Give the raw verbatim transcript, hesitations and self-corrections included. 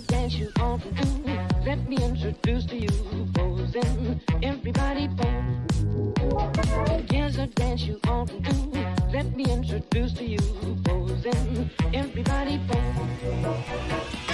dance you ought to do. Let me introduce to you Posin. Everybody pose. Here's a dance you ought to do. Let me introduce to you Posin. Everybody pose.